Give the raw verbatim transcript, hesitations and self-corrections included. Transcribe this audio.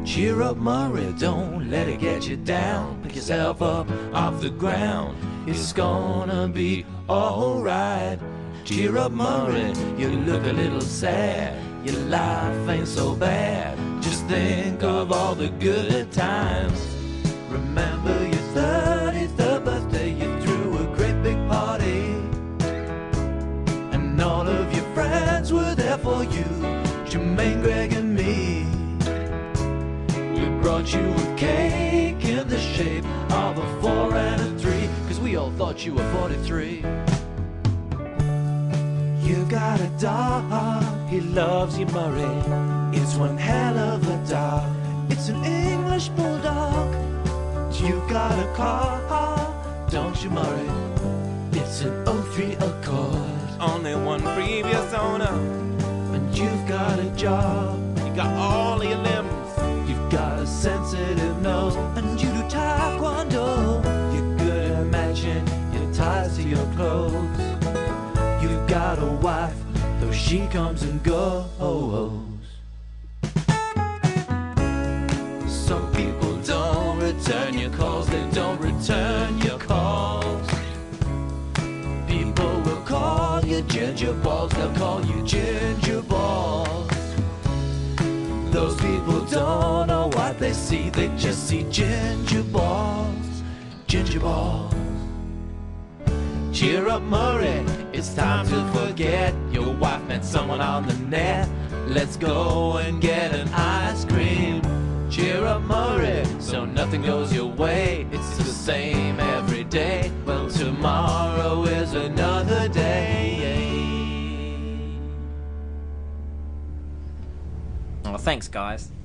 Cheer up, Murray, don't let it get you down. Pick yourself up off the ground. It's gonna be alright. Cheer up, Murray, you look a little sad. Your life ain't so bad. Just think of all the good times. Remember your thirty-third birthday, you threw a great big party, and all of your friends were there for you, Jermaine, Greg and me. We brought you a cake in the shape of a four and a three, cause we all thought you were forty-three. You got a dog, he loves you, Murray. It's one hell of a dog. It's an English bulldog. You got a car, don't you, Murray? It's an oh three Accord. Only one previous owner. And you've got a job. You got all your limbs. You've got a sensitive nose. And you do taekwondo. You're good at matching your ties to your clothes. You've got a wife, though she comes and goes. Some people don't return your calls, they don't return your calls. People will call you ginger balls, they'll call you ginger balls. Those people don't know what they see, they just see ginger balls, ginger balls. Cheer up, Murray, it's time to forget your wife met someone on the net. Let's go and get an ice cream. Cheer up, Murray, so nothing goes your way. It's the same every day. Well, tomorrow is another day. Oh, thanks, guys.